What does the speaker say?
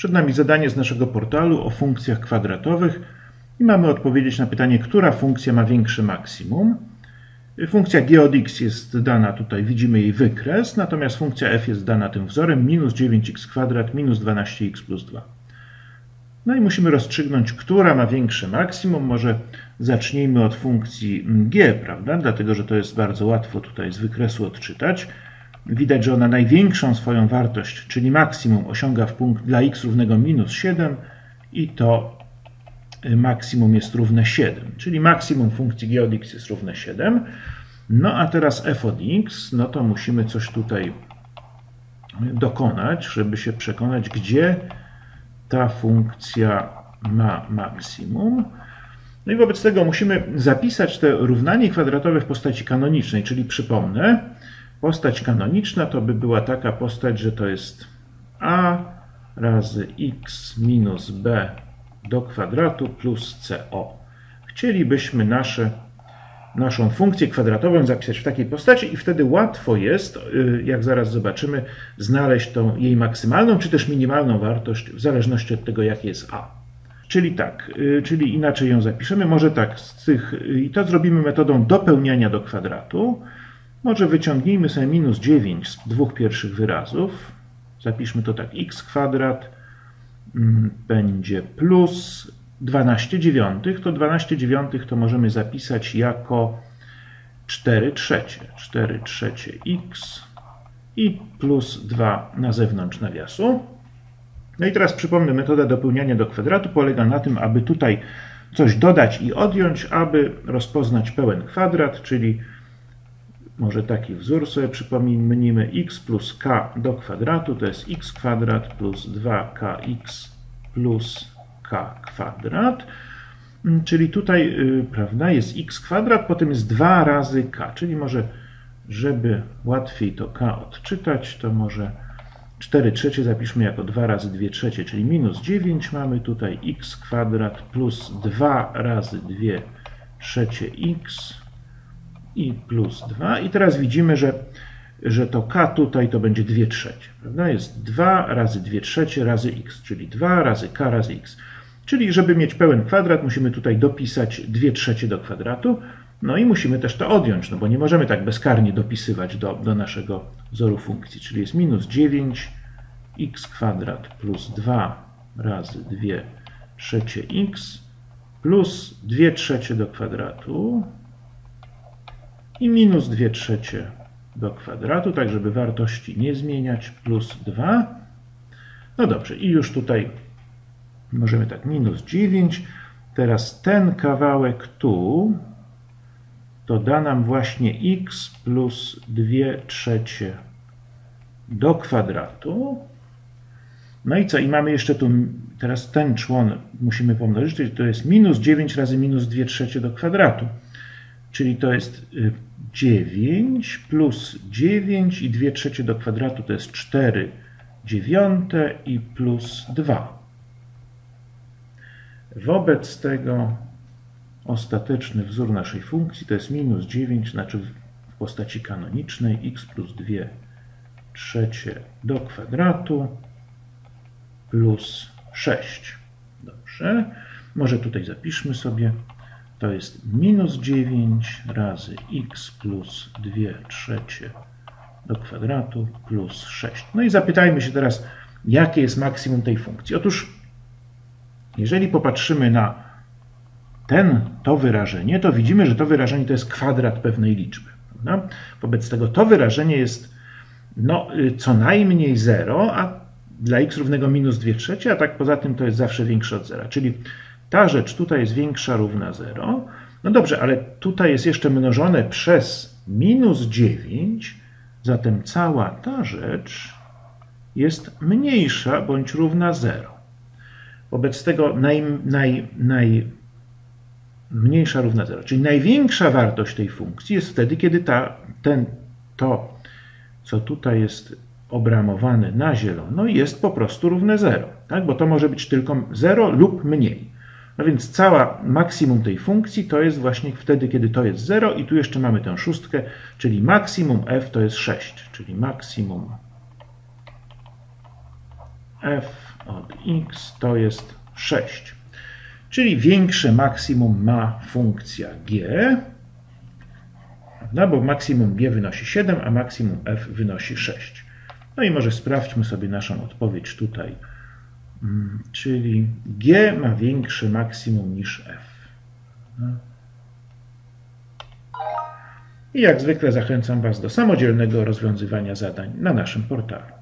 Przed nami zadanie z naszego portalu o funkcjach kwadratowych i mamy odpowiedzieć na pytanie, która funkcja ma większe maksimum. Funkcja g od x jest dana tutaj, widzimy jej wykres, natomiast funkcja f jest dana tym wzorem minus 9x² minus 12x plus 2. No i musimy rozstrzygnąć, która ma większe maksimum. Może zacznijmy od funkcji g, prawda? Dlatego, że to jest bardzo łatwo tutaj z wykresu odczytać. Widać, że ona największą swoją wartość, czyli maksimum, osiąga w punkt dla x równego minus 7 i to maksimum jest równe 7, czyli maksimum funkcji g od x jest równe 7. No a teraz f od x, no to musimy coś tutaj dokonać, żeby się przekonać, gdzie ta funkcja ma maksimum. No i wobec tego musimy zapisać te równanie kwadratowe w postaci kanonicznej, czyli przypomnę, postać kanoniczna to by była taka postać, że to jest a razy x minus b do kwadratu plus co. Chcielibyśmy naszą funkcję kwadratową zapisać w takiej postaci i wtedy łatwo jest, jak zaraz zobaczymy, znaleźć tą jej maksymalną czy też minimalną wartość w zależności od tego, jakie jest a. Czyli tak, czyli inaczej ją zapiszemy. Może tak, i to zrobimy metodą dopełniania do kwadratu. Może wyciągnijmy sobie minus 9 z dwóch pierwszych wyrazów. Zapiszmy to tak, x² będzie plus 12 dziewiątych. To 12 dziewiątych to możemy zapisać jako 4 trzecie. 4 trzecie x i plus 2 na zewnątrz nawiasu. No i teraz przypomnę, metoda dopełniania do kwadratu polega na tym, aby tutaj coś dodać i odjąć, aby rozpoznać pełen kwadrat, czyli może taki wzór sobie przypomnimy, x plus k do kwadratu to jest x² plus 2kx plus k kwadrat. Czyli tutaj, prawda, jest x², potem jest 2 razy k, czyli może, żeby łatwiej to k odczytać, to może 4 trzecie zapiszmy jako 2 razy 2 trzecie, czyli minus 9 mamy tutaj x² plus 2 razy 2 trzecie x i plus 2. I teraz widzimy, że to k tutaj to będzie 2 trzecie. Prawda? Jest 2 razy 2 trzecie razy x, czyli 2 razy k razy x. Czyli żeby mieć pełen kwadrat, musimy tutaj dopisać 2 trzecie do kwadratu. No i musimy też to odjąć, no bo nie możemy tak bezkarnie dopisywać do naszego wzoru funkcji. Czyli jest minus 9 x² plus 2 razy 2 trzecie x plus 2 trzecie do kwadratu i minus 2 trzecie do kwadratu, tak żeby wartości nie zmieniać, plus 2. No dobrze, i już tutaj możemy tak, minus 9. Teraz ten kawałek tu to da nam właśnie x plus 2 trzecie do kwadratu. No i co? I mamy jeszcze tu, teraz ten człon musimy pomnożyć, czyli to jest minus 9 razy minus 2 trzecie do kwadratu. Czyli to jest 9 plus 9 i 2 trzecie do kwadratu to jest 4 dziewiąte i plus 2. Wobec tego ostateczny wzór naszej funkcji to jest minus 9, znaczy w postaci kanonicznej x plus 2 trzecie do kwadratu plus 6. Dobrze. Może tutaj zapiszmy sobie. To jest minus 9 razy x plus 2 trzecie do kwadratu plus 6. No i zapytajmy się teraz, jakie jest maksimum tej funkcji. Otóż, jeżeli popatrzymy na to wyrażenie, to widzimy, że to wyrażenie to jest kwadrat pewnej liczby. Prawda? Wobec tego to wyrażenie jest co najmniej 0, a dla x równego minus 2 trzecie, a tak poza tym to jest zawsze większe od 0. Czyli ta rzecz tutaj jest większa, równa 0. No dobrze, ale tutaj jest jeszcze mnożone przez minus 9, zatem cała ta rzecz jest mniejsza bądź równa 0. Wobec tego najmniejsza równa 0, czyli największa wartość tej funkcji jest wtedy, kiedy to, co tutaj jest obramowane na zielono, jest po prostu równe 0. Tak? Bo to może być tylko 0 lub mniej. No więc cała maksimum tej funkcji to jest właśnie wtedy, kiedy to jest 0 i tu jeszcze mamy tę szóstkę, czyli maksimum f to jest 6, czyli maksimum f od x to jest 6. Czyli większe maksimum ma funkcja g, no bo maksimum g wynosi 7, a maksimum f wynosi 6. No i może sprawdźmy sobie naszą odpowiedź tutaj. Czyli g ma większe maksimum niż f. I jak zwykle zachęcam Was do samodzielnego rozwiązywania zadań na naszym portalu.